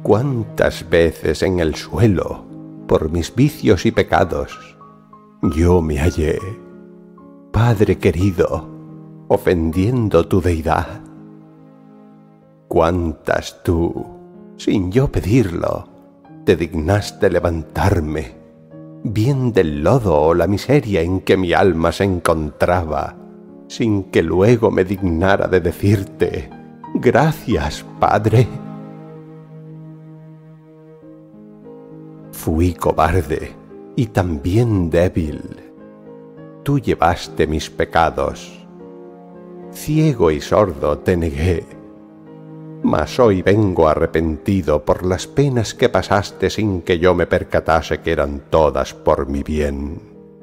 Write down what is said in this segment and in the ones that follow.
Cuántas veces en el suelo, por mis vicios y pecados, yo me hallé, Padre querido, ofendiendo tu deidad. Cuántas tú, sin yo pedirlo, te dignaste levantarme, bien del lodo o la miseria en que mi alma se encontraba, sin que luego me dignara de decirte, gracias, Padre. Fui cobarde y también débil. Tú llevaste mis pecados. Ciego y sordo te negué. Mas hoy vengo arrepentido por las penas que pasaste sin que yo me percatase que eran todas por mi bien.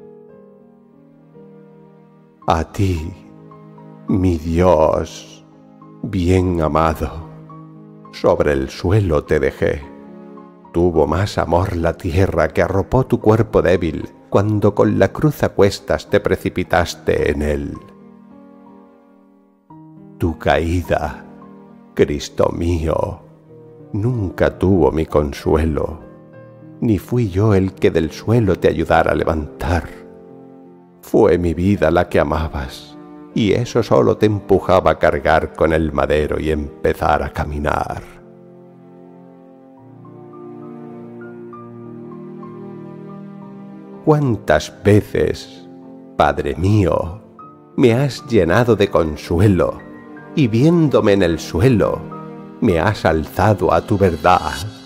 A ti, mi Dios, bien amado, sobre el suelo te dejé. Tuvo más amor la tierra que arropó tu cuerpo débil cuando con la cruz a cuestas te precipitaste en él. Tu caída, Cristo mío, nunca tuvo mi consuelo, ni fui yo el que del suelo te ayudara a levantar. Fue mi vida la que amabas, y eso solo te empujaba a cargar con el madero y empezar a caminar. ¿Cuántas veces, Padre mío, me has llenado de consuelo y viéndome en el suelo, me has alzado a tu verdad?